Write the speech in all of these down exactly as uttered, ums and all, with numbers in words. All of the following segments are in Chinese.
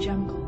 Jungle.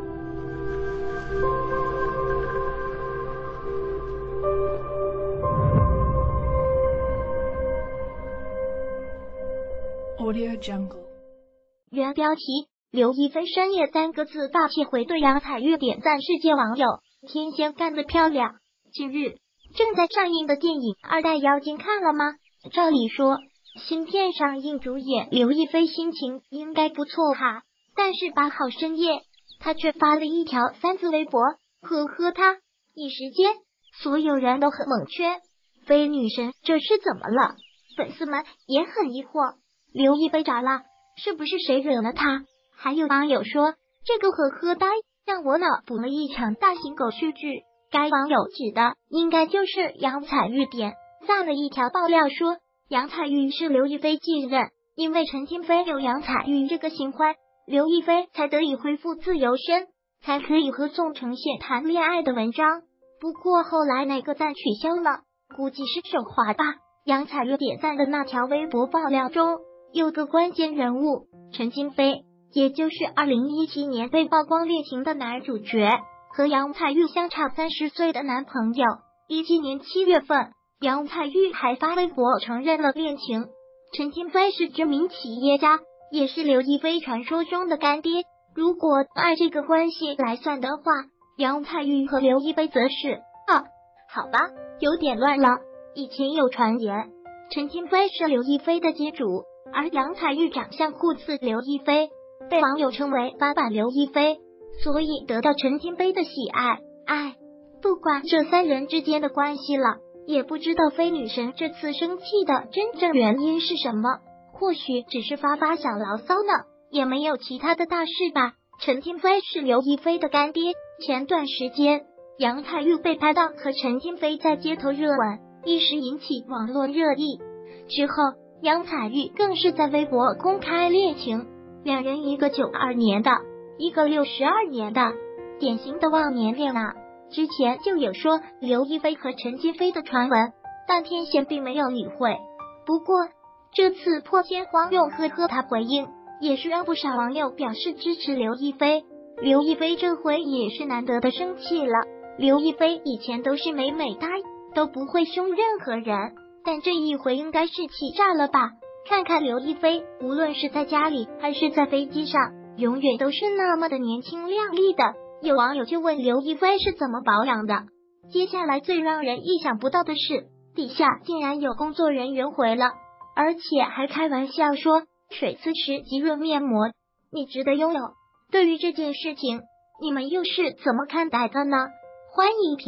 Audio Jungle. 原标题：刘亦菲深夜三个字霸气回对杨采钰点赞，世界网友天仙干得漂亮。近日正在上映的电影《二代妖精》看了吗？照理说新片上映，主演刘亦菲心情应该不错哈，但是八号深夜她却发了一条三字微博，呵呵她，一时间所有人都很蒙圈，菲女神这是怎么了？粉丝们也很疑惑，刘亦菲咋了？是不是谁惹了她？还有网友说，这个呵呵呆让我脑补了一场大型狗血剧，该网友指的应该就是杨采钰点赞了一条爆料说，杨采钰是刘亦菲继任，因为陈清飞有杨采钰这个新欢，刘亦菲才得以恢复自由身，才可以和宋承宪谈恋爱的文章。不过后来那个赞取消了，估计是手滑吧。杨采钰点赞的那条微博爆料中有个关键人物陈清飞，也就是二零一七年被曝光恋情的男主角，和杨采钰相差三十岁的男朋友。一七年七月份，杨采钰还发微博承认了恋情。陈清飞是知名企业家，也是刘亦菲传说中的干爹。如果按这个关系来算的话，杨采钰和刘亦菲则是啊，好吧，有点乱了。以前有传言，陈清飞是刘亦菲的接主，而杨采钰长相酷似刘亦菲，被网友称为八版刘亦菲，所以得到陈清飞的喜爱。哎，不管这三人之间的关系了，也不知道菲女神这次生气的真正原因是什么，或许只是发发小牢骚呢，也没有其他的大事吧。陈清飞是刘亦菲的干爹，前段时间杨采钰被拍到和陈清飞在街头热吻，一时引起网络热议。之后杨采钰更是在微博公开恋情，两人一个九二年的，一个六十二年的，典型的忘年恋啊。之前就有说刘亦菲和陈清飞的传闻，但天贤并没有理会。不过这次破天荒用呵呵他回应，也是让不少网友表示支持刘亦菲。刘亦菲这回也是难得的生气了。刘亦菲以前都是美美哒，都不会凶任何人，但这一回应该是气炸了吧。看看刘亦菲，无论是在家里还是在飞机上，永远都是那么的年轻靓丽的。有网友就问刘亦菲是怎么保养的。接下来最让人意想不到的是，底下竟然有工作人员回了，而且还开玩笑说水磁石及润面膜你值得拥有。对于这件事情，你们又是怎么看待的呢？欢迎评